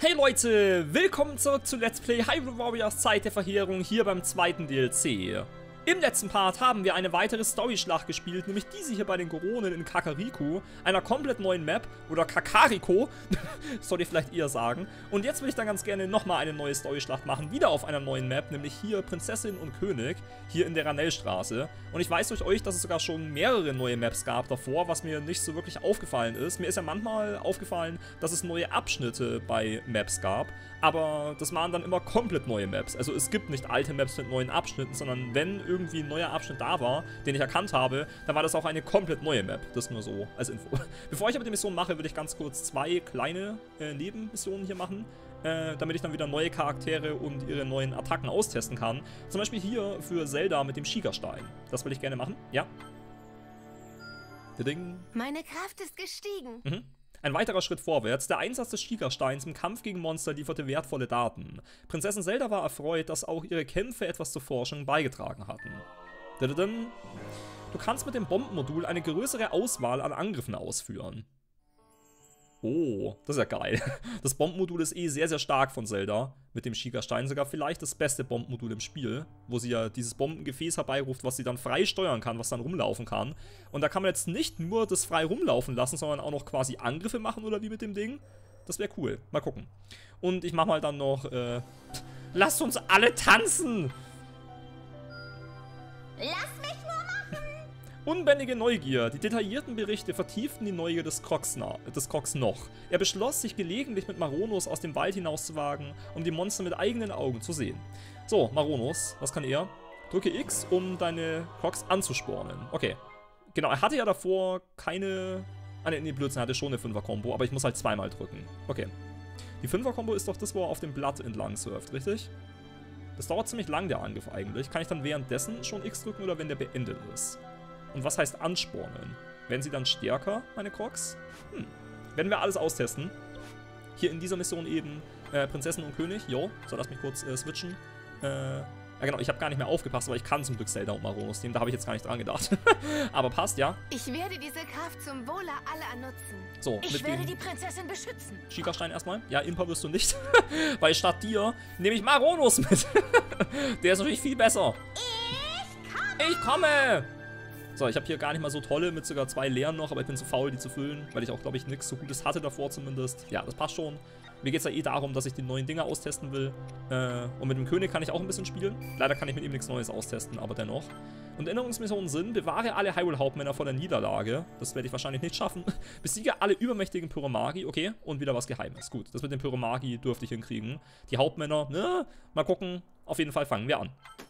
Hey Leute, willkommen zurück zu Let's Play Hyrule Warriors Zeit der Verheerung hier beim zweiten DLC. Im letzten Part haben wir eine weitere Story-Schlacht gespielt, nämlich diese hier bei den Goronen in Kakariko, einer komplett neuen Map, oder Kakariko, soll ich vielleicht eher sagen. Und jetzt will ich dann ganz gerne nochmal eine neue Story-Schlacht machen, wieder auf einer neuen Map, nämlich hier Prinzessin und König, hier in der Ranellstraße. Und ich weiß durch euch, dass es sogar schon mehrere neue Maps gab davor, was mir nicht so wirklich aufgefallen ist. Mir ist ja manchmal aufgefallen, dass es neue Abschnitte bei Maps gab, aber das waren dann immer komplett neue Maps. Also es gibt nicht alte Maps mit neuen Abschnitten, sondern wenn irgendwie ein neuer Abschnitt da war, den ich erkannt habe, dann war das auch eine komplett neue Map. Das nur so als Info. Bevor ich aber die Mission mache, würde ich ganz kurz zwei kleine Nebenmissionen hier machen, damit ich dann wieder neue Charaktere und ihre neuen Attacken austesten kann. Zum Beispiel hier für Zelda mit dem Schiegerstein. Das will ich gerne machen. Ja. Ding. Meine Kraft ist gestiegen. Mhm. Ein weiterer Schritt vorwärts. Der Einsatz des Schiegersteins im Kampf gegen Monster lieferte wertvolle Daten. Prinzessin Zelda war erfreut, dass auch ihre Kämpfe etwas zur Forschung beigetragen hatten. Du kannst mit dem Bombenmodul eine größere Auswahl an Angriffen ausführen. Oh, das ist ja geil. Das Bombenmodul ist eh sehr, sehr stark von Zelda. Mit dem Schiegerstein sogar vielleicht das beste Bombenmodul im Spiel. Wo sie ja dieses Bombengefäß herbeiruft, was sie dann frei steuern kann, was dann rumlaufen kann. Und da kann man jetzt nicht nur das frei rumlaufen lassen, sondern auch noch quasi Angriffe machen oder wie mit dem Ding. Das wäre cool. Mal gucken. Und ich mache mal dann noch, lasst uns alle tanzen! Lass mich nur machen! Unbändige Neugier. Die detaillierten Berichte vertieften die Neugier des Crocs noch. Er beschloss, sich gelegentlich mit Maronos aus dem Wald hinauszuwagen, um die Monster mit eigenen Augen zu sehen. So, Maronos, was kann er? Drücke X, um deine Crocs anzuspornen. Okay. Genau, er hatte ja davor keine... Ah, nee, Blödsinn, er hatte schon eine 5er-Kombo, aber ich muss halt zweimal drücken. Okay. Die 5er-Kombo ist doch das, wo er auf dem Blatt entlang surft, richtig? Das dauert ziemlich lang, der Angriff eigentlich. Kann ich dann währenddessen schon X drücken oder wenn der beendet ist? Und was heißt anspornen? Werden sie dann stärker, meine Crocs? Werden wir alles austesten. Hier in dieser Mission eben Prinzessin und König. Jo, so lass mich kurz switchen. Ja genau, ich habe gar nicht mehr aufgepasst, aber ich kann zum Glück Zelda und Maronos nehmen. Da habe ich jetzt gar nicht dran gedacht. Aber passt, ja. Ich werde diese Kraft zum Wohle aller nutzen. So, ich werde die Prinzessin beschützen. Schiegerstein erstmal. Ja, Impa wirst du nicht. Weil statt dir nehme ich Maronos mit. Der ist natürlich viel besser. Ich komme! So, ich habe hier gar nicht mal so tolle, mit sogar 2 leeren noch, aber ich bin zu faul, die zu füllen, weil ich auch, glaube ich, nichts so Gutes hatte davor zumindest. Ja, das passt schon. Mir geht es ja eh darum, dass ich die neuen Dinger austesten will. Und mit dem König kann ich auch ein bisschen spielen. Leider kann ich mit ihm nichts Neues austesten, aber dennoch. Und Erinnerungsmissionen sind, bewahre alle Hyrule-Hauptmänner vor der Niederlage. Das werde ich wahrscheinlich nicht schaffen. Besiege alle übermächtigen Pyromagi. Okay, und wieder was Geheimes. Gut, das mit dem Pyromagi dürfte ich hinkriegen. Die Hauptmänner, ne? Mal gucken. Auf jeden Fall fangen wir an.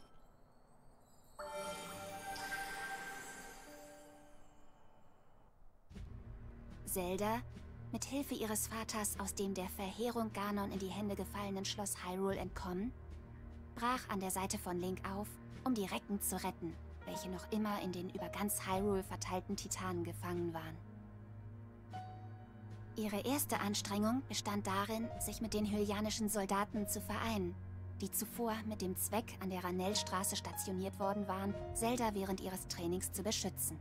Zelda, mit Hilfe ihres Vaters aus dem der Verheerung Ganon in die Hände gefallenen Schloss Hyrule entkommen, brach an der Seite von Link auf, um die Recken zu retten, welche noch immer in den über ganz Hyrule verteilten Titanen gefangen waren. Ihre erste Anstrengung bestand darin, sich mit den hylianischen Soldaten zu vereinen, die zuvor mit dem Zweck an der Ranellstraße stationiert worden waren, Zelda während ihres Trainings zu beschützen.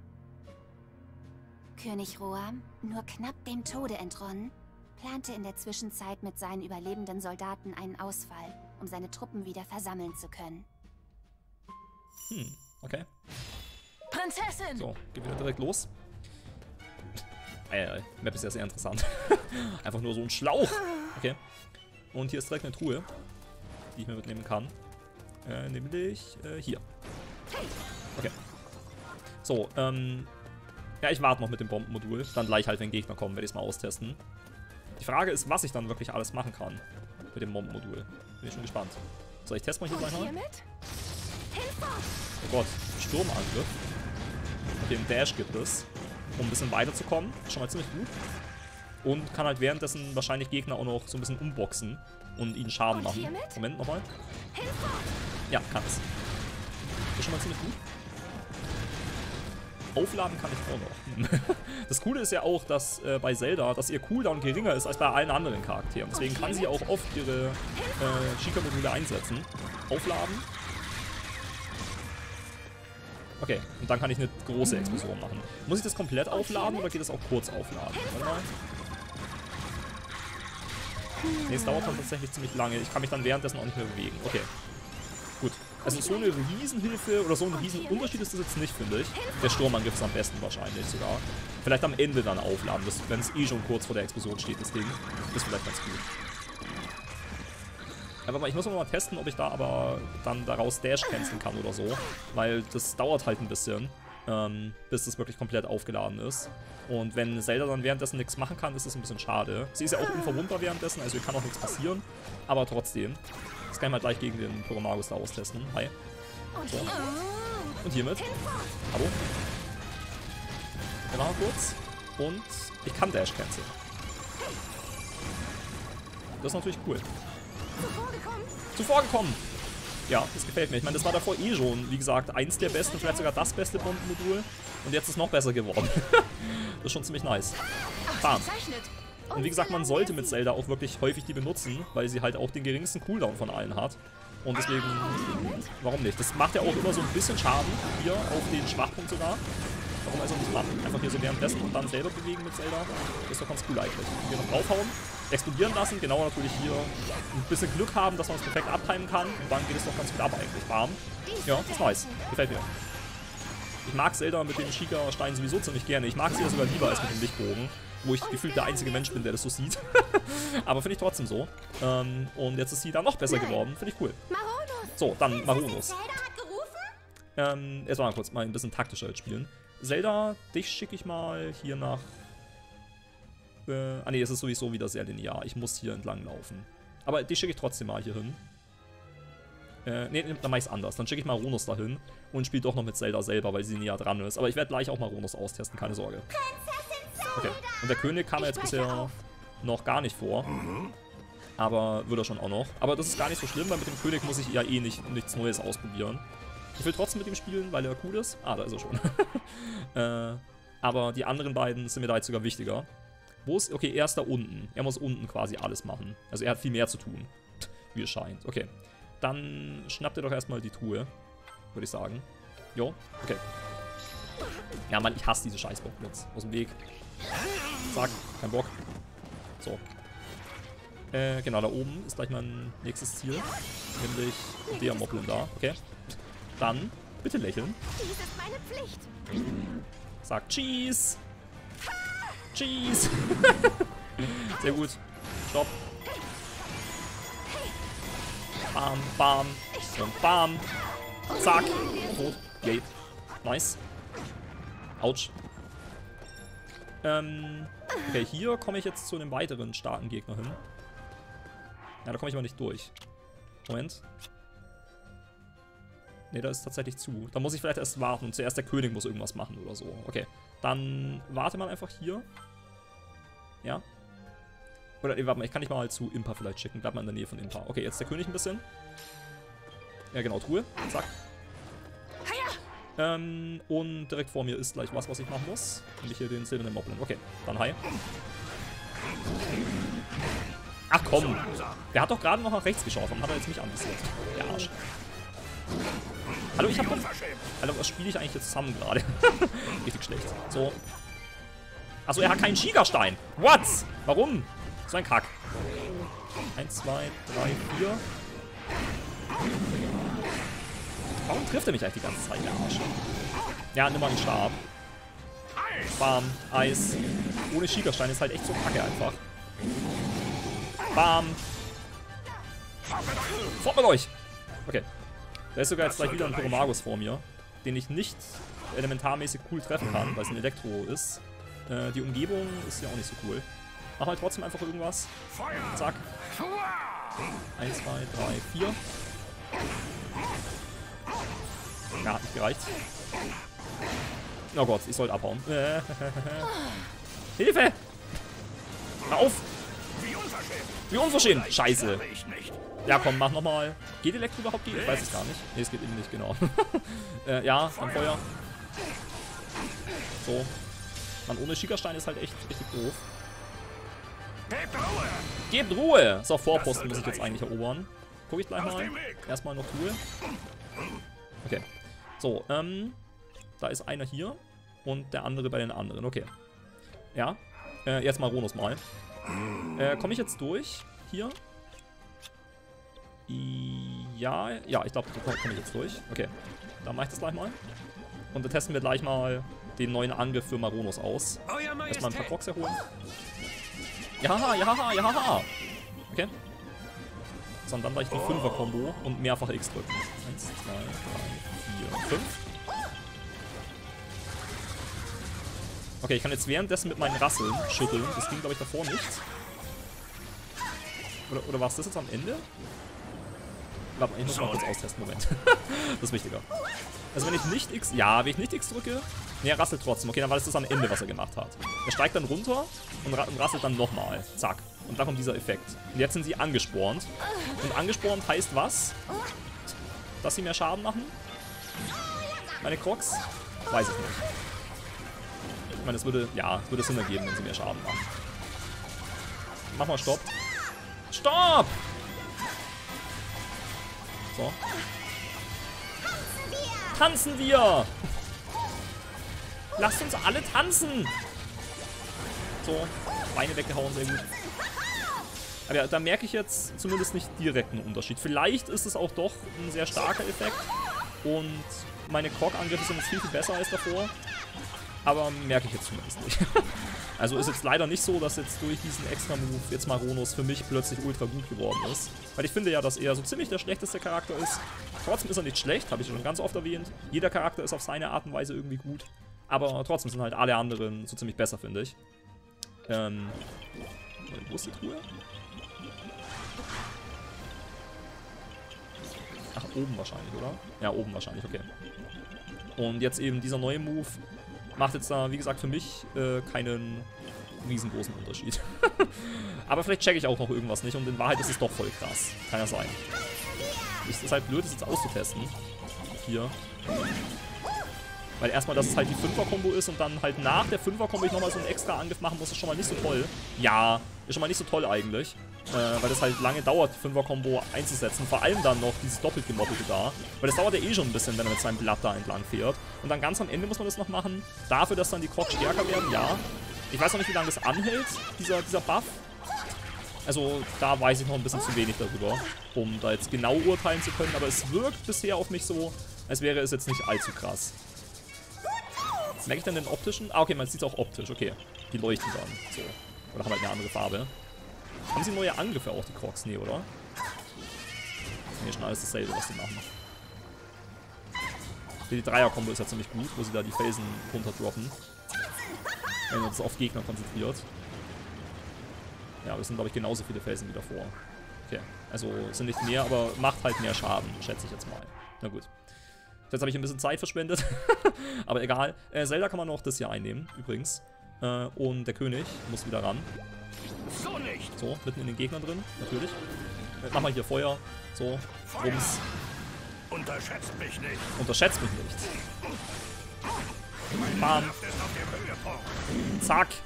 König Roam, nur knapp dem Tode entronnen, plante in der Zwischenzeit mit seinen überlebenden Soldaten einen Ausfall, um seine Truppen wieder versammeln zu können. Okay. Prinzessin! So, geht wieder direkt los. Map ist ja sehr interessant. Einfach nur so ein Schlauch. Okay. Und hier ist direkt eine Truhe, die ich mir mitnehmen kann. Nämlich hier. Okay. So, ja, ich warte noch mit dem Bombenmodul. Dann gleich halt, wenn Gegner kommen, werde ich es mal austesten. Die Frage ist, was ich dann wirklich alles machen kann mit dem Bombenmodul. Bin ich schon gespannt. So, ich teste mal hier gleich mal. Oh Gott, Sturmangriff. Okay, einen Dash gibt es, um ein bisschen weiterzukommen. Schon mal ziemlich gut. Und kann halt währenddessen wahrscheinlich Gegner auch noch so ein bisschen umboxen und ihnen Schaden machen. Moment, nochmal. Ja, kann es. Das ist schon mal ziemlich gut. Aufladen kann ich auch noch. Das Coole ist ja auch, dass bei Zelda, dass ihr Cooldown geringer ist als bei allen anderen Charakteren. Deswegen kann sie auch oft ihre Sheikah-Module einsetzen. Aufladen. Okay, und dann kann ich eine große Explosion machen. Muss ich das komplett aufladen oder geht das auch kurz aufladen? Warte mal. Ne, es dauert dann tatsächlich ziemlich lange. Ich kann mich dann währenddessen auch nicht mehr bewegen. Okay. Gut. Also so eine Riesenhilfe oder so ein Riesenunterschied ist das jetzt nicht, finde ich. Der Sturmangriff ist am besten wahrscheinlich sogar. Vielleicht am Ende dann aufladen, wenn es eh schon kurz vor der Explosion steht, das Ding. Das ist vielleicht ganz gut. Aber ich muss noch mal testen, ob ich da aber dann daraus Dash canceln kann oder so. Weil das dauert halt ein bisschen, bis das wirklich komplett aufgeladen ist. Und wenn Zelda dann währenddessen nichts machen kann, ist das ein bisschen schade. Sie ist ja auch unverwundbar währenddessen, also ihr kann auch nichts passieren. Aber trotzdem. Das kann ich mal gleich gegen den Poromagus da austesten. Hi. So. Und hiermit. Hallo. Wir machen kurz. Und ich kann Dash canceln. Das ist natürlich cool. Zuvor gekommen! Ja, das gefällt mir. Ich meine, das war davor eh schon, wie gesagt, eins der besten, vielleicht sogar das beste Bombenmodul. Und jetzt ist es noch besser geworden. Das ist schon ziemlich nice. Bam. Und wie gesagt, man sollte mit Zelda auch wirklich häufig die benutzen, weil sie halt auch den geringsten Cooldown von allen hat. Und deswegen, warum nicht? Das macht ja auch immer so ein bisschen Schaden hier auf den Schwachpunkt sogar. Warum also nicht machen? Einfach hier so währenddessen und dann selber bewegen mit Zelda. Das ist doch ganz cool eigentlich. Hier noch draufhauen, explodieren lassen, genau natürlich hier ein bisschen Glück haben, dass man es perfekt abtimen kann. Und dann geht es doch ganz gut ab eigentlich. Warm. Ja, das ist nice. Gefällt mir. Ich mag Zelda mit dem Sheikah-Stein sowieso ziemlich gerne. Ich mag sie ja sogar lieber als mit dem Lichtbogen, wo ich gefühlt der einzige Mensch bin, der das so sieht. Aber finde ich trotzdem so. Und jetzt ist sie da noch besser geworden. Finde ich cool. So, dann Maronus. Erstmal kurz mal ein bisschen taktischer jetzt spielen. Zelda, dich schicke ich mal hier nach... ne, es ist sowieso wieder sehr linear. Ich muss hier entlang laufen. Aber dich schicke ich trotzdem mal hier hin. Ne, dann mache ich es anders. Dann schicke ich Maronus dahin und spiele doch noch mit Zelda selber, weil sie näher dran ist. Aber ich werde gleich auch Maronus austesten, keine Sorge. Okay, und der König kam jetzt bisher noch gar nicht vor. Aber wird er schon auch noch. Aber das ist gar nicht so schlimm, weil mit dem König muss ich ja eh nichts Neues ausprobieren. Ich will trotzdem mit ihm spielen, weil er cool ist. Ah, da ist er schon. Aber die anderen beiden sind mir da jetzt sogar wichtiger. Wo ist... Okay, er ist da unten. Er muss unten quasi alles machen. Also er hat viel mehr zu tun. Wie es scheint. Okay. Dann schnappt ihr doch erstmal die Truhe. Würde ich sagen. Jo, okay. Ja, Mann, ich hasse diese Scheißbocken jetzt. Aus dem Weg. Zack, kein Bock. So. Genau, da oben ist gleich mein nächstes Ziel. Nämlich der Moblin da. Okay. Dann bitte lächeln. Dies ist meine Pflicht. Sagt Cheese. Cheese. Sehr gut. Stopp. Bam, bam. Und bam. Zack. Tot. Yay. Nice. Autsch. Okay, hier komme ich jetzt zu einem weiteren starken Gegner hin. Ja, da komme ich aber nicht durch. Moment. Ne, da ist tatsächlich zu. Da muss ich vielleicht erst warten und zuerst der König muss irgendwas machen oder so. Okay, dann warte mal einfach hier. Ja. Oder, nee, warte mal, ich kann dich mal zu Impa vielleicht schicken. Bleib mal in der Nähe von Impa. Okay, jetzt der König ein bisschen. Ja, genau, Truhe. Zack. Und direkt vor mir ist gleich was ich machen muss. Nämlich hier den silbernen Moblin. Okay, dann hi. Ach komm. Der hat doch gerade noch nach rechts geschaut. Warum hat er jetzt mich anvisiert? Der Arsch. Hallo, ich hab doch... Alter, was spiele ich eigentlich jetzt zusammen gerade? Richtig schlecht. So. Achso, er hat keinen Sheikah-Stein. What? Warum? So ein Kack. 1, 2, 3, 4. Warum trifft er mich eigentlich die ganze Zeit, der Arsch? Ja, nimm mal einen Stab. Bam, Eis. Ohne Sheikah-Stein ist halt echt so kacke einfach. Bam. Fort mit euch! Okay. Da ist sogar jetzt gleich wieder ein Poromagus vor mir, den ich nicht elementarmäßig cool treffen kann, weil es ein Elektro ist. Die Umgebung ist ja auch nicht so cool. Mach halt trotzdem einfach irgendwas. Zack. 1, 2, 3, 4. Ja, hat nicht gereicht. Oh Gott, ich sollte abhauen. Hilfe! Hör auf! Wie unverschämt! Scheiße! Ja, komm, mach nochmal. Geht Elektro überhaupt? Ich weiß es gar nicht. Ne, es geht eben nicht, genau. Ja, am Feuer. So. Mann, ohne Sheikah-Stein ist halt echt richtig doof. Gebt Ruhe! So, Vorposten muss ich jetzt eigentlich erobern. Guck ich gleich mal. Erstmal noch Ruhe. Okay. So, da ist einer hier und der andere bei den anderen. Okay. Ja. Jetzt Maronus mal. Komme ich jetzt durch? hier. Ja, ich glaube, da komme ich jetzt durch. Okay, dann mache ich das gleich mal. Und dann testen wir gleich mal den neuen Angriff für Maronos aus. Erstmal ein paar Crocs erholen. Ja. Okay. So, und dann gleich die 5er-Kombo und mehrfach X drücken. 1, 2, 3, 4, 5. Okay, ich kann jetzt währenddessen mit meinen Rasseln schütteln. Das ging, glaube ich, davor nicht. Oder war es das jetzt am Ende? Ich muss mal kurz austesten, Moment. Das ist wichtiger. Also wenn ich nicht X... Ja, wenn ich nicht X drücke... Ne, er rasselt trotzdem. Okay, dann war das am Ende, was er gemacht hat. Er steigt dann runter und rasselt dann nochmal. Zack. Und da kommt dieser Effekt. Und jetzt sind sie angespornt. Und angespornt heißt was? Dass sie mehr Schaden machen? Meine Crocs? Weiß ich nicht. Ich meine, es würde Sinn ergeben, wenn sie mehr Schaden machen. Mach mal Stopp. Stopp! So. Tanzen wir! Lasst uns alle tanzen! So, Beine weggehauen, sehr gut. Aber ja, da merke ich jetzt zumindest nicht direkt einen Unterschied. Vielleicht ist es auch doch ein sehr starker Effekt. Und meine Croc-Angriffe sind jetzt viel, viel besser als davor. Aber merke ich jetzt zumindest nicht. Also ist jetzt leider nicht so, dass jetzt durch diesen Extra-Move jetzt Maronos für mich plötzlich ultra gut geworden ist. Weil ich finde ja, dass er so ziemlich der schlechteste Charakter ist. Trotzdem ist er nicht schlecht, habe ich schon ganz oft erwähnt. Jeder Charakter ist auf seine Art und Weise irgendwie gut. Aber trotzdem sind halt alle anderen so ziemlich besser, finde ich. Wo ist die Truhe? Ach, oben wahrscheinlich, oder? Ja, oben wahrscheinlich, okay. Und jetzt eben dieser neue Move macht jetzt da, wie gesagt, für mich keinen riesengroßen Unterschied. Aber vielleicht checke ich auch noch irgendwas nicht und in Wahrheit ist es doch voll krass. Kann ja sein. Es ist halt blöd, das jetzt auszutesten. Hier. Weil erstmal, dass es halt die 5er-Kombo ist und dann halt nach der 5er-Kombo ich nochmal so einen extra Angriff machen muss, ist schon mal nicht so toll. Ja, ist schon mal nicht so toll eigentlich. Weil das halt lange dauert, die 5er-Kombo einzusetzen. Vor allem dann noch dieses doppelt gemobbelte da. Weil das dauert ja eh schon ein bisschen, wenn er mit seinem Blatt da entlang fährt. Und dann ganz am Ende muss man das noch machen. Dafür, dass dann die Crocs stärker werden, ja. Ich weiß noch nicht, wie lange das anhält, dieser Buff. Also da weiß ich noch ein bisschen zu wenig darüber, um da jetzt genau urteilen zu können. Aber es wirkt bisher auf mich so, als wäre es jetzt nicht allzu krass. Merke ich dann den optischen? Ah, okay, man sieht es auch optisch, okay. Die leuchten dann, so. Oder haben halt eine andere Farbe. Haben sie neue Angriffe auch, die Crocs? Nee, oder? Nee, schon alles dasselbe, was die machen. Die Dreier-Kombo ist ja ziemlich gut, wo sie da die Felsen runterdroppen. Wenn man das auf Gegner konzentriert. Ja, aber es sind, glaube ich, genauso viele Felsen wie davor. Okay, also es sind nicht mehr, aber macht halt mehr Schaden, schätze ich jetzt mal. Na gut. Jetzt habe ich ein bisschen Zeit verschwendet. Aber egal. Zelda kann man noch das hier einnehmen, übrigens. Und der König muss wieder ran. So, mitten in den Gegnern drin, natürlich. Mach mal hier Feuer. So, Rums. Unterschätzt mich nicht. Unterschätzt mich nicht. Bam. Zack.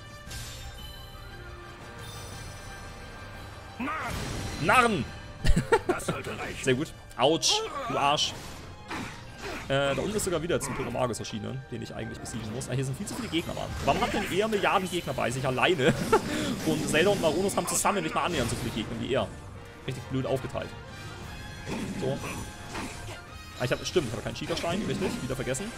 Narren! Das sollte reichen. Sehr gut. Autsch, du Arsch. Da unten ist sogar wieder jetzt ein Pyromagus erschienen, den ich eigentlich besiegen muss. Ah, hier sind viel zu viele Gegner, Mann. Warum hat denn er Milliarden Gegner bei sich alleine? Und Zelda und Maronos haben zusammen nicht mal annähernd so viele Gegner wie er. Richtig blöd aufgeteilt. So. Ah, stimmt, ich habe keinen Schieferstein, richtig? Wieder vergessen.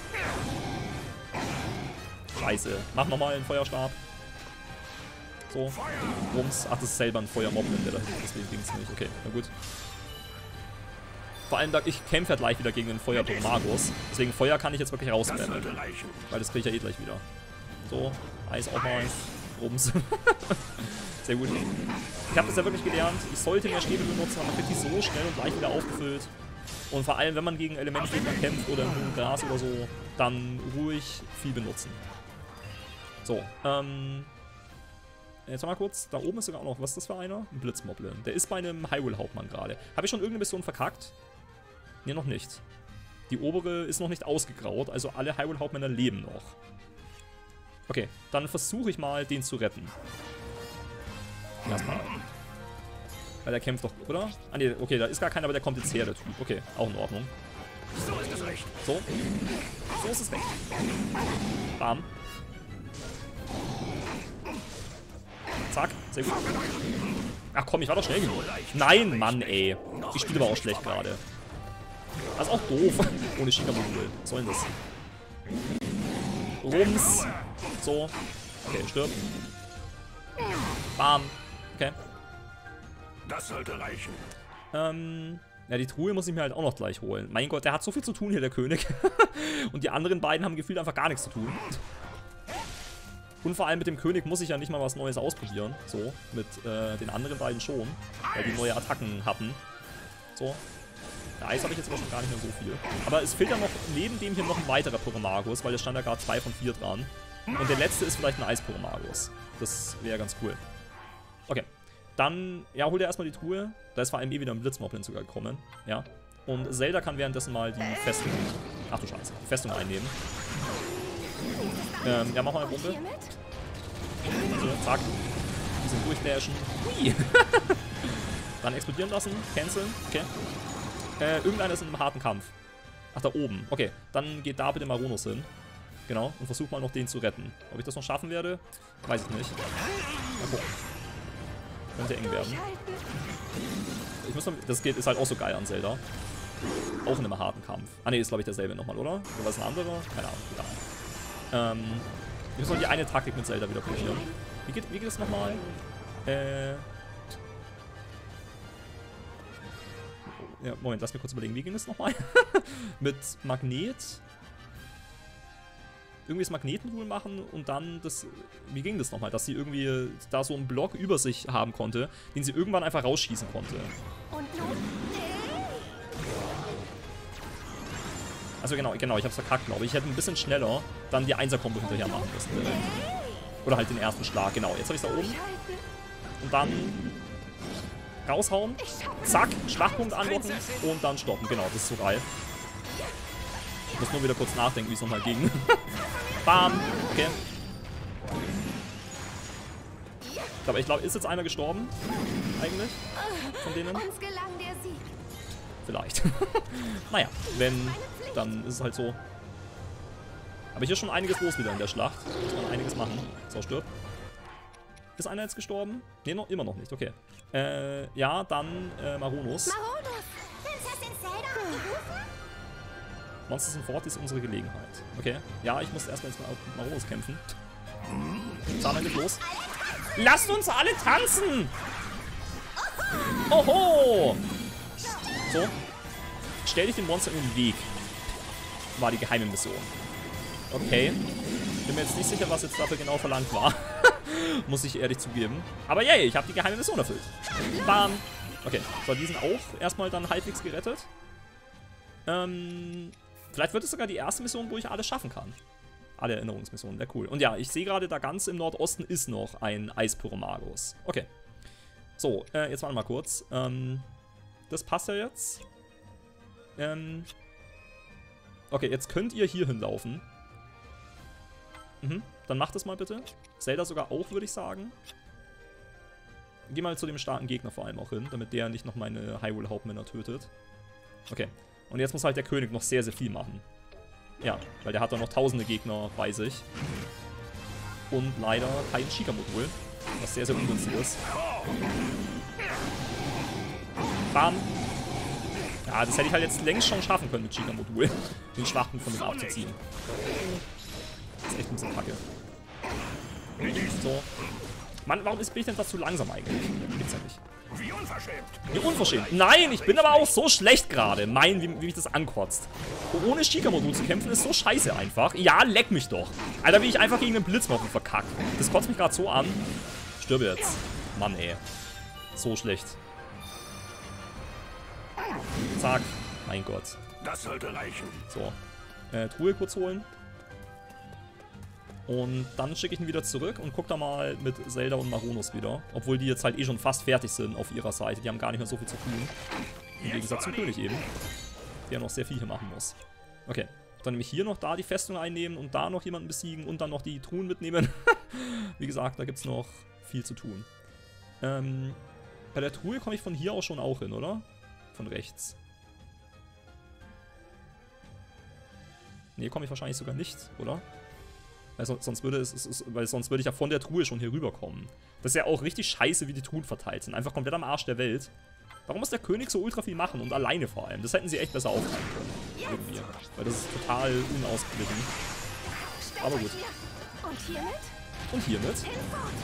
Scheiße. Mach nochmal einen Feuerstab. So. Rums. Ach, das ist selber ein Feuermoblin, der da hinten, deswegen ging es nicht. Okay, na gut. Vor allem, ich kämpfe ja gleich wieder gegen den Feuer-Pyromagus. Deswegen Feuer kann ich jetzt wirklich rausbrennen. Weil das kriege ich ja eh gleich wieder. So, Eis auch mal. Rums. Sehr gut. Ich habe das ja wirklich gelernt. Ich sollte mehr Stäbe benutzen, aber man kriegt die so schnell und gleich wieder aufgefüllt. Und vor allem, wenn man gegen Elementgegner kämpft oder im Gras oder so, dann ruhig viel benutzen. So, jetzt mal kurz. Da oben ist sogar auch noch, was ist das für einer? Ein Blitzmoblin. Der ist bei einem Hyrule-Hauptmann gerade. Habe ich schon irgendeine Mission verkackt? Ne, noch nicht. Die obere ist noch nicht ausgegraut, also alle Hyrule-Hauptmänner leben noch. Okay, dann versuche ich mal, den zu retten. Erstmal. Weil der kämpft doch, oder? Ah ne, okay, da ist gar keiner, aber der kommt jetzt her, der Typ. Okay, auch in Ordnung. So ist es recht. So. So ist es recht. Bam. Zack, sehr gut. Ach komm, ich war doch schnell genug. Nein, Mann, ey. Ich spiele aber auch schlecht gerade. Das ist auch doof. Ohne Shika-Modul. Was soll denn das? Rums. So. Okay, stirb. Bam. Okay. Das sollte reichen. Ja, die Truhe muss ich mir halt auch noch gleich holen. Mein Gott, der hat so viel zu tun hier, der König. Und die anderen beiden haben gefühlt einfach gar nichts zu tun. Und vor allem mit dem König muss ich ja nicht mal was Neues ausprobieren. So, mit den anderen beiden schon. Weil die neue Attacken hatten. So. Der Eis habe ich jetzt aber schon gar nicht mehr so viel. Aber es fehlt ja noch neben dem hier noch ein weiterer Pyromagus, weil es stand ja gerade 2 von 4 dran. Und der letzte ist vielleicht ein Eis-Pyromagus. Das wäre ganz cool. Okay. Dann, ja, hol dir erstmal die Truhe. Da ist vor allem eh wieder ein Blitzmoblin sogar gekommen. Ja. Und Zelda kann währenddessen mal die Festung. Ach du Scheiße. Die Festung einnehmen. Ja, mach mal eine Bombe. So, zack. Die sind durchdashen. Hui. Dann explodieren lassen. Canceln. Okay. Irgendeiner ist in einem harten Kampf. Ach, da oben. Okay. Dann geht da bitte Maronos hin. Genau. Und versuch mal noch den zu retten. Ob ich das noch schaffen werde? Weiß ich nicht. Mal gucken. Könnte eng werden. Ich muss noch, das ist halt auch so geil an Zelda. Auch in einem harten Kampf. Ah ne, ist glaube ich derselbe nochmal, oder? Oder was ein anderer? Keine Ahnung. Egal. Ich muss noch die eine Taktik mit Zelda wieder probieren. Wie geht das nochmal? Ja, Moment, lass mir kurz überlegen. Wie ging das nochmal? Mit Magnet. Irgendwie das Magnetmodul machen und dann das... Wie ging das nochmal? Dass sie irgendwie da so einen Block über sich haben konnte, den sie irgendwann einfach rausschießen konnte. Also genau, ich hab's verkackt, glaube ich. Ich hätte ein bisschen schneller dann die 1er-Kombo hinterher machen müssen. Oder halt den ersten Schlag, genau. Jetzt habe ich da oben. Und dann raushauen. Zack, Schwachpunkt anlocken und dann stoppen. Genau, das ist so geil. Ich muss nur wieder kurz nachdenken, wie es nochmal ging. Bam. Okay. Aber ich glaube, ist jetzt einer gestorben? Eigentlich? Von denen? Uns gelang der Sieg. Vielleicht. Naja, wenn, dann ist es halt so. Aber hier ist schon einiges los wieder in der Schlacht. Muss man einiges machen. So, stirbt. Ist einer jetzt gestorben? Ne, noch, immer noch nicht. Okay. Ja, dann Maronos. Maronos! Prinzessin Zelda angerufen? Monsters in Fort ist unsere Gelegenheit. Okay. Ja, ich muss erstmal jetzt mal auf Maronos kämpfen. Zahn geht los. Lasst uns alle tanzen! Oho! So. Stell dich dem Monster in den Weg. War die geheime Mission. Okay. Bin mir jetzt nicht sicher, was jetzt dafür genau verlangt war. Muss ich ehrlich zugeben. Aber yay, ich habe die geheime Mission erfüllt. Bam. Okay. So, die sind auch erstmal dann halbwegs gerettet. Vielleicht wird es sogar die erste Mission, wo ich alles schaffen kann. Alle Erinnerungsmissionen, wäre cool. Und ja, ich sehe gerade, da ganz im Nordosten ist noch ein Eispyromagus. Okay. So, jetzt warte mal kurz. Das passt ja jetzt. Okay, jetzt könnt ihr hier hinlaufen. Dann macht das mal bitte. Zelda sogar auch, würde ich sagen. Geh mal zu dem starken Gegner vor allem auch hin, damit der nicht noch meine Hyrule-Hauptmänner tötet. Okay. Und jetzt muss halt der König noch sehr, sehr viel machen. Ja, weil der hat dann noch tausende Gegner bei sich. Und leider kein Shika-Modul, was sehr, sehr ungünstig ist. Bam. Ja, das hätte ich halt jetzt längst schon schaffen können mit Shika-Modul, den Schwachpunkt von dem abzuziehen. Das ist echt ein bisschen kacke. So. Mann, warum bin ich denn da zu langsam eigentlich? Gibt's ja nicht. Wie unverschämt. Wie unverschämt. Nein, ich bin aber auch so schlecht gerade. Mein, wie mich das ankotzt. Ohne Shika-Modul zu kämpfen ist so scheiße einfach. Ja, leck mich doch. Alter, wie ich einfach gegen den Blitzmoblin verkackt. Das kotzt mich gerade so an. Stirbe jetzt. Mann, ey. So schlecht. Zack. Mein Gott. Das sollte reichen. So. Truhe kurz holen. Und dann schicke ich ihn wieder zurück und guck da mal mit Zelda und Maronos wieder. Obwohl die jetzt halt eh schon fast fertig sind auf ihrer Seite. Die haben gar nicht mehr so viel zu tun. Im Gegensatz zum König eben. Der noch sehr viel hier machen muss. Okay. Dann nämlich hier noch da die Festung einnehmen und da noch jemanden besiegen und dann noch die Truhen mitnehmen. Wie gesagt, da gibt es noch viel zu tun. Bei der Truhe komme ich von hier aus schon auch hin, oder? Von rechts. Ne, komme ich wahrscheinlich sogar nicht, oder? Weil sonst würde ich ja von der Truhe schon hier rüberkommen. Das ist ja auch richtig scheiße, wie die Truhen verteilt sind. Einfach komplett am Arsch der Welt. Warum muss der König so ultra viel machen und alleine vor allem? Das hätten sie echt besser aufteilen können. Irgendwie. Weil das ist total unausgeglichen. Aber gut. Und hiermit? Und hiermit. So.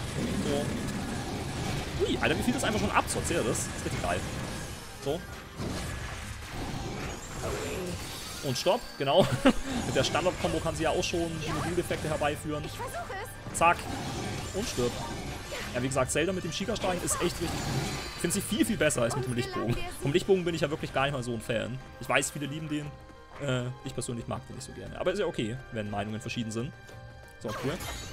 Ui, Alter, wie viel das einfach schon abzockt. Seht ihr das? Das ist richtig geil. So. Und Stopp, genau. Mit der Standard-Kombo kann sie ja auch schon die Moduldefekte herbeiführen. Ich versuche es. Zack. Und stirbt. Ja, wie gesagt, Zelda mit dem Shiga-Stein ist echt richtig gut. Ich finde sie viel, viel besser als mit dem Lichtbogen. Vom Lichtbogen bin ich ja wirklich gar nicht mal so ein Fan. Ich weiß, viele lieben den. Ich persönlich mag den nicht so gerne. Aber ist ja okay, wenn Meinungen verschieden sind. So, cool.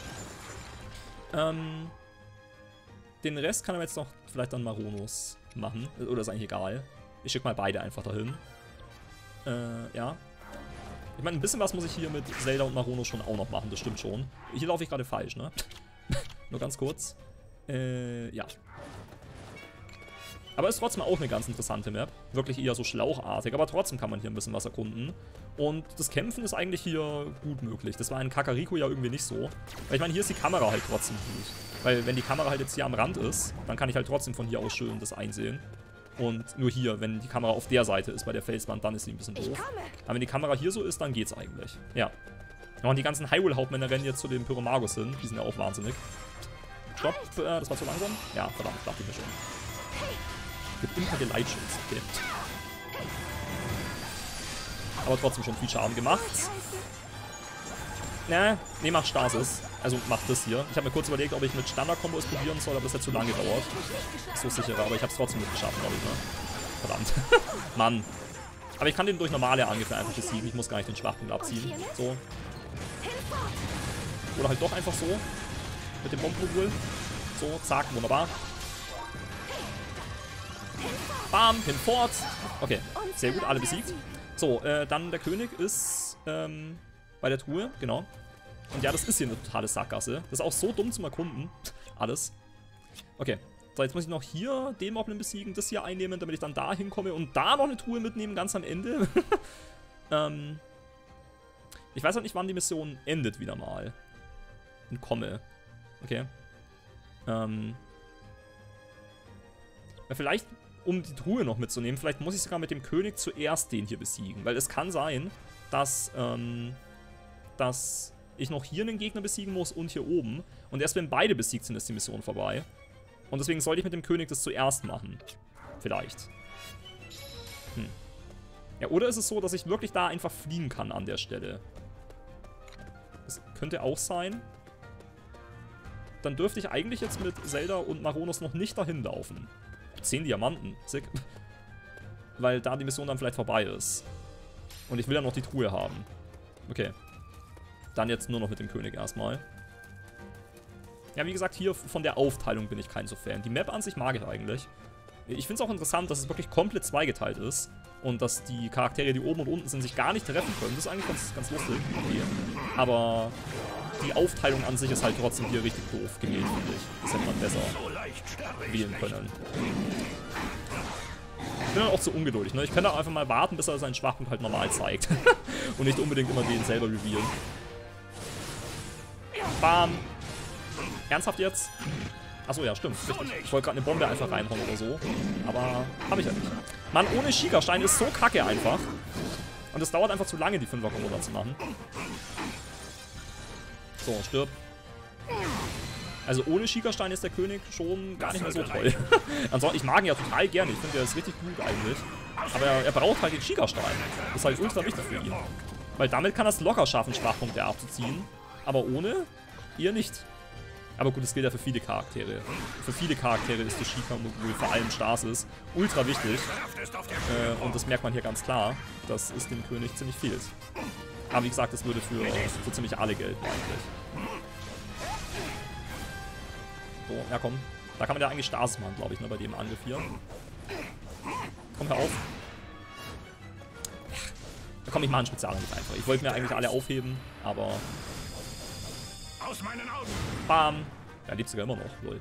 Den Rest kann er jetzt noch vielleicht dann Maronos machen. Oder ist eigentlich egal. Ich schicke mal beide einfach dahin. Ja. Ich meine, ein bisschen was muss ich hier mit Zelda und Maronos schon auch noch machen, das stimmt schon. Hier laufe ich gerade falsch, ne? Nur ganz kurz. Ja. Aber ist trotzdem auch eine ganz interessante Map. Wirklich eher so schlauchartig, aber trotzdem kann man hier ein bisschen was erkunden. Und das Kämpfen ist eigentlich hier gut möglich. Das war in Kakariko ja irgendwie nicht so. Weil ich meine, hier ist die Kamera halt trotzdem gut. Weil wenn die Kamera halt jetzt hier am Rand ist, dann kann ich halt trotzdem von hier aus schön das einsehen. Und nur hier, wenn die Kamera auf der Seite ist bei der Felswand, dann ist sie ein bisschen doof. Aber wenn die Kamera hier so ist, dann geht's eigentlich. Ja. Und die ganzen Hyrule-Hauptmänner rennen jetzt zu dem Pyromagus hin. Die sind ja auch wahnsinnig. Stopp, das war zu langsam. Ja, verdammt, dachte ich mir schon. Gibt immer den Leitschutz, okay. Aber trotzdem schon viel Schaden gemacht. Nee, mach Stasis. Also mach das hier. Ich habe mir kurz überlegt, ob ich mit Standard-Kombos probieren soll, aber das hat zu lange gedauert. So sicherer, aber ich habe es trotzdem nicht geschafft, glaube ich, ne? Verdammt. Mann. Aber ich kann den durch normale Angriffe einfach besiegen. Ich muss gar nicht den Schwachpunkt abziehen. So. Oder halt doch einfach so. Mit dem Bombmodul. So, zack, wunderbar. Bam, hinfort. Okay, sehr gut, alle besiegt. So, dann der König ist bei der Truhe, genau. Und ja, das ist hier eine totale Sackgasse. Das ist auch so dumm zum Erkunden. Alles. Okay. So, jetzt muss ich noch hier den Moblin besiegen, das hier einnehmen, damit ich dann da hinkomme und da noch eine Truhe mitnehmen, ganz am Ende. Ich weiß auch nicht, wann die Mission endet wieder mal. Und komme. Okay. Vielleicht, um die Truhe noch mitzunehmen, vielleicht muss ich sogar mit dem König zuerst den hier besiegen. Weil es kann sein, dass ich noch hier einen Gegner besiegen muss und hier oben. Und erst wenn beide besiegt sind, ist die Mission vorbei. Und deswegen sollte ich mit dem König das zuerst machen. Vielleicht. Ja, oder ist es so, dass ich wirklich da einfach fliehen kann an der Stelle? Das könnte auch sein. Dann dürfte ich eigentlich jetzt mit Zelda und Maronos noch nicht dahin laufen. 10 Diamanten. Sick. Weil da die Mission dann vielleicht vorbei ist. Und ich will ja noch die Truhe haben. Okay. Dann jetzt nur noch mit dem König erstmal. Ja, wie gesagt, hier von der Aufteilung bin ich kein so Fan. Die Map an sich mag ich eigentlich. Ich finde es auch interessant, dass es wirklich komplett zweigeteilt ist. Und dass die Charaktere, die oben und unten sind, sich gar nicht treffen können. Das ist eigentlich ganz lustig. Okay. Aber die Aufteilung an sich ist halt trotzdem hier richtig doof gewählt, finde ich. Das hätte man besser wählen können. Ich bin dann auch zu ungeduldig, ne? Ich kann da einfach mal warten, bis er seinen Schwachpunkt halt normal zeigt. Und nicht unbedingt immer den selber revealen. Bam. Ernsthaft jetzt? Achso, ja, stimmt. Richtig. Ich wollte gerade eine Bombe einfach reinhauen oder so. Aber habe ich ja nicht. Mann, ohne Shiga-Stein ist so kacke einfach. Und es dauert einfach zu lange, die 5er-Kombo zu machen. So, stirb. Also ohne Shiga-Stein ist der König schon gar nicht mehr so toll. Ansonsten, ich mag ihn ja total gerne. Ich finde, der ist richtig gut eigentlich. Aber er braucht halt den Shiga-Stein. Das ist halt ultra wichtig für ihn. Weil damit kann er es locker schaffen, Schwachpunkte abzuziehen. Aber ohne eher nicht. Aber gut, das gilt ja für viele Charaktere. Für viele Charaktere ist das Shiga-Modul, vor allem Stasis, ultra wichtig. Und das merkt man hier ganz klar, dass es dem König ziemlich fehlt. Aber wie gesagt, das würde für so ziemlich alle gelten eigentlich. So, ja komm. Da kann man ja eigentlich Stasis machen, glaube ich, ne, bei dem Angriff hier. Komm, hör auf. Da komm, ich mache einen Spezialangriff einfach. Ich wollte mir eigentlich alle aufheben, aber... Aus meinen Augen! Bam! Ja, lebt sogar immer noch, lol.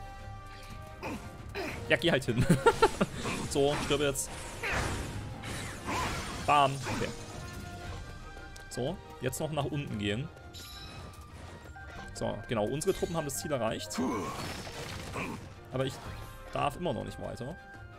Ja, geh halt hin. So, stirb jetzt. Bam. Okay. So, jetzt noch nach unten gehen. So, genau. Unsere Truppen haben das Ziel erreicht. Aber ich darf immer noch nicht weiter.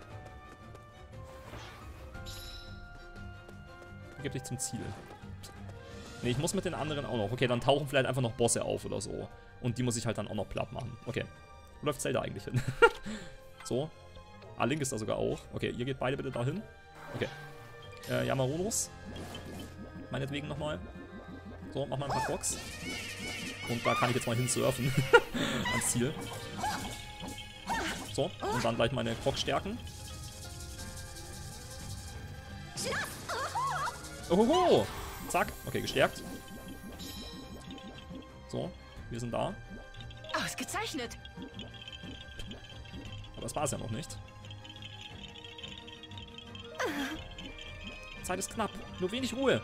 Gib dich zum Ziel. Ne, ich muss mit den anderen auch noch. Okay, dann tauchen vielleicht einfach noch Bosse auf oder so. Und die muss ich halt dann auch noch platt machen. Okay. Wo läuft Zelda eigentlich hin? So. Ah, Link ist da sogar auch. Okay, ihr geht beide bitte dahin. Okay. Yamaronos. Meinetwegen nochmal. So, mach mal ein paar Crocs. Und da kann ich jetzt mal hinsurfen. Ans Ziel. So, und dann gleich meine Crocs stärken. Ohoho! Zack. Okay, gestärkt. So, wir sind da. Ausgezeichnet. Aber das war es ja noch nicht. Zeit ist knapp. Nur wenig Ruhe.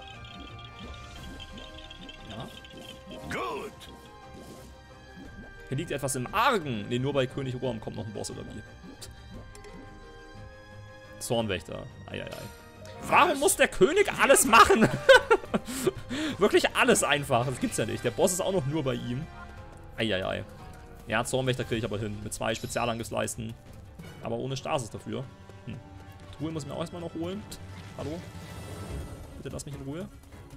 Ja. Gut. Hier liegt etwas im Argen. Ne, nur bei König Roam kommt noch ein Boss oder wie? Zornwächter. Eieiei. Warum muss der König alles machen? Wirklich alles einfach. Das gibt's ja nicht. Der Boss ist auch noch nur bei ihm. Eieiei. Ja, Zornwächter kriege ich aber hin. Mit 2 Spezialangriffsleisten. Aber ohne Stasis dafür. Truhe muss ich mir auch erstmal noch holen. Hallo? Bitte lass mich in Ruhe.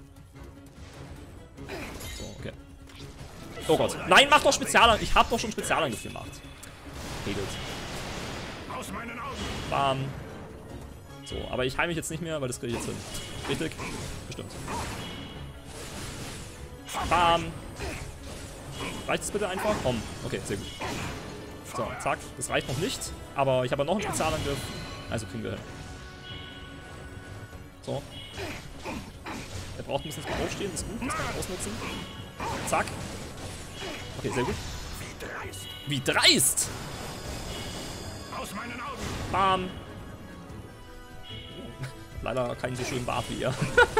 So, okay. Oh Gott. Nein, mach doch Spezialangriff. Ich hab doch schon Spezialangriff gemacht. Regelt. Aus meinen Augen. Bam. So, aber ich heile mich jetzt nicht mehr, weil das kriege ich jetzt hin. Richtig? Bestimmt. Bam. Reicht es bitte einfach? Komm. Okay, sehr gut. So, zack. Das reicht noch nicht. Aber ich habe noch einen Spezialangriff. Also kriegen wir hin. So. Der braucht ein bisschen zum Aufstehen. Das ist gut. Das kann ich ausnutzen. Zack. Okay, sehr gut. Wie dreist! Aus meinen Augen. Bam. Leider keinen so schönen Bart wie er.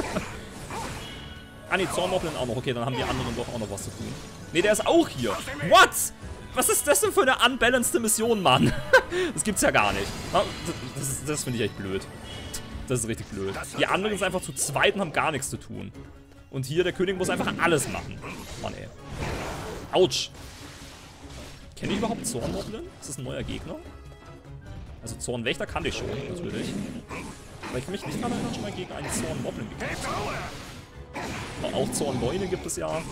Ah ne, Zornmoblin auch noch. Okay, dann haben die anderen doch auch noch was zu tun. Ne, der ist auch hier. What? Was ist das denn für eine unbalanced Mission, Mann? Das gibt's ja gar nicht. Das finde ich echt blöd. Das ist richtig blöd. Die anderen sind einfach zu zweit und haben gar nichts zu tun. Und hier, der König muss einfach alles machen. Mann, ey. Autsch. Kenne ich überhaupt Zornmoblin? Ist das ein neuer Gegner? Also Zornwächter kannte ich schon, natürlich. Aber ich kann mich nicht daran erinnern, schon mal gegen einen Zornmoblin gekämpft. Auch Zornbeune gibt es ja.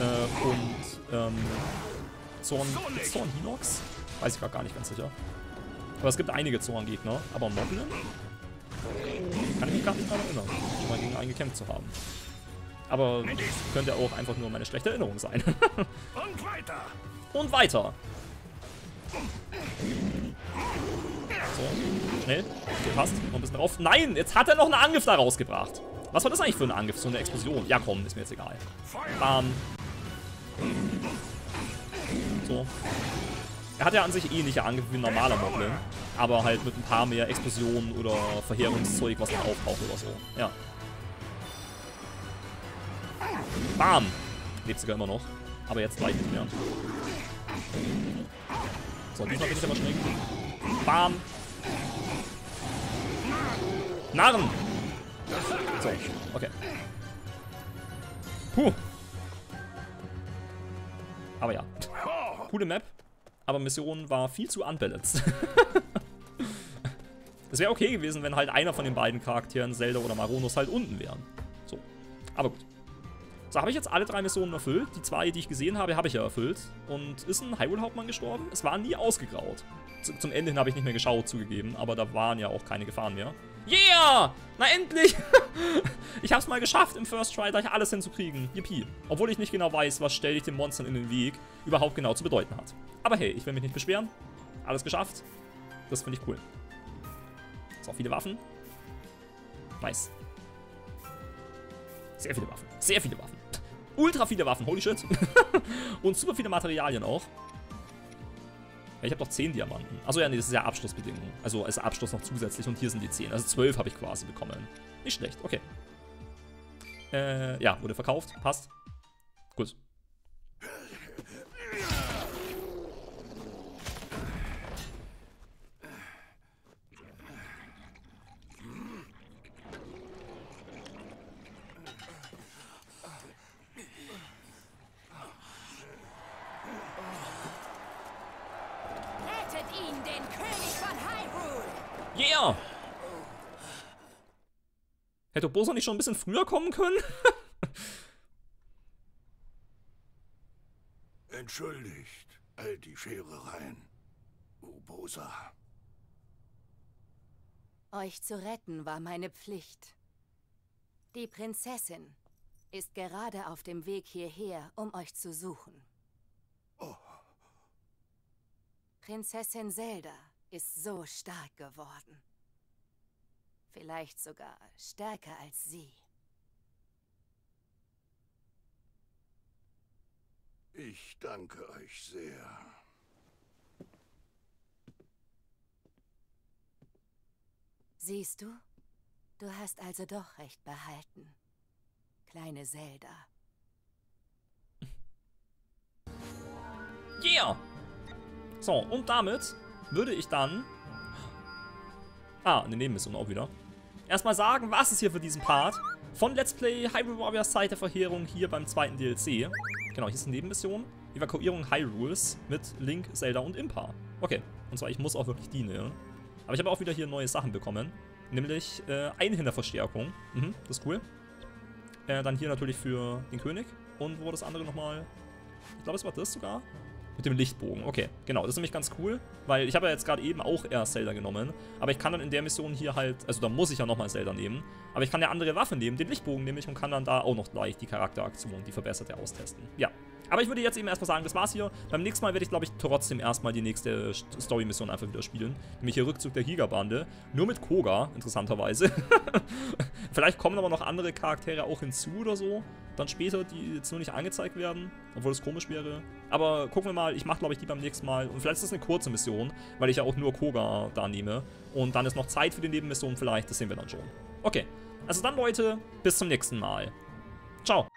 Zorn-Hinox? Weiß ich gerade gar nicht ganz sicher. Aber es gibt einige Zorn-Gegner. Aber Moblin? Kann ich mich gar nicht daran erinnern, schon mal gegen einen gekämpft zu haben. Aber könnte auch einfach nur meine schlechte Erinnerung sein. Und weiter. Und weiter. So, schnell. Okay, passt. Noch ein bisschen drauf. Nein, jetzt hat er noch einen Angriff da rausgebracht. Was war das eigentlich für ein Angriff? So eine Explosion. Ja, komm, ist mir jetzt egal. Bam. So. Er hat ja an sich ähnliche Angriffe wie ein normaler Moblin. Aber halt mit ein paar mehr Explosionen oder Verheerungszeug, was dann auftaucht oder so. Ja. Bam. Lebt sogar immer noch. Aber jetzt gleich nicht mehr. So, diesmal bin ich aber schnell genug. Bam. Narren. So, okay. Puh. Aber ja. Coole Map. Aber Mission war viel zu unbalanced. Es wäre okay gewesen, wenn halt einer von den beiden Charakteren, Zelda oder Maronos, halt unten wären. So. Aber gut. So, habe ich jetzt alle 3 Missionen erfüllt. Die 2, die ich gesehen habe, habe ich ja erfüllt. Und ist ein Hyrule-Hauptmann gestorben? Es war nie ausgegraut. Zum Ende hin habe ich nicht mehr geschaut, zugegeben. Aber da waren ja auch keine Gefahren mehr. Yeah! Na endlich! Ich habe es mal geschafft, im First Try gleich alles hinzukriegen. Yippie. Obwohl ich nicht genau weiß, was stell ich den Monstern in den Weg überhaupt genau zu bedeuten hat. Aber hey, ich will mich nicht beschweren. Alles geschafft. Das finde ich cool. So, viele Waffen. Nice. Sehr viele Waffen. Sehr viele Waffen. Ultra viele Waffen. Holy shit. Und super viele Materialien auch. Ja, ich habe doch 10 Diamanten. Achso, ja, nee, das ist ja Abschlussbedingung. Also als Abschluss noch zusätzlich und hier sind die 10. Also 12 habe ich quasi bekommen. Nicht schlecht, okay. Ja, wurde verkauft. Passt. Gut. den König von Hyrule! Yeah! Hätte Urbosa nicht schon ein bisschen früher kommen können? Entschuldigt all die Scherereien, Urbosa. Euch zu retten war meine Pflicht. Die Prinzessin ist gerade auf dem Weg hierher, um euch zu suchen. Oh. Prinzessin Zelda ist so stark geworden. Vielleicht sogar stärker als sie. Ich danke euch sehr. Siehst du? Du hast also doch recht behalten. Kleine Zelda. Yeah! So, und damit würde ich dann... eine Nebenmission auch wieder. Erstmal sagen, was ist hier für diesen Part von Let's Play Hyrule Warriors Zeit der Verheerung hier beim zweiten DLC. Genau, hier ist eine Nebenmission. Evakuierung Hyrules mit Link, Zelda und Impa. Okay, und zwar ich muss auch wirklich dienen. Aber ich habe auch wieder hier neue Sachen bekommen. Nämlich Einhänderverstärkung. Das ist cool. Dann hier natürlich für den König. Und wo war das andere nochmal? Ich glaube, es war das sogar. Mit dem Lichtbogen. Okay, genau. Das ist nämlich ganz cool. Weil ich habe ja jetzt gerade eben auch erst Zelda genommen. Aber ich kann dann in der Mission hier halt... Also da muss ich ja nochmal Zelda nehmen. Aber ich kann ja andere Waffe nehmen. Den Lichtbogen nämlich. Und kann dann da auch noch gleich die Charakteraktion, die verbesserte, austesten. Ja. Aber ich würde jetzt eben erstmal sagen, das war's hier. Beim nächsten Mal werde ich, glaube ich, trotzdem erstmal die nächste Story-Mission einfach wieder spielen. Nämlich hier Rückzug der Giga-Bande. Nur mit Koga, interessanterweise. Vielleicht kommen aber noch andere Charaktere auch hinzu oder so. Dann später, die jetzt nur nicht angezeigt werden. Obwohl das komisch wäre. Aber gucken wir mal, ich mache, glaube ich, die beim nächsten Mal. Und vielleicht ist das eine kurze Mission, weil ich ja auch nur Koga da nehme. Und dann ist noch Zeit für die Nebenmission vielleicht. Das sehen wir dann schon. Okay, also dann, Leute, bis zum nächsten Mal. Ciao.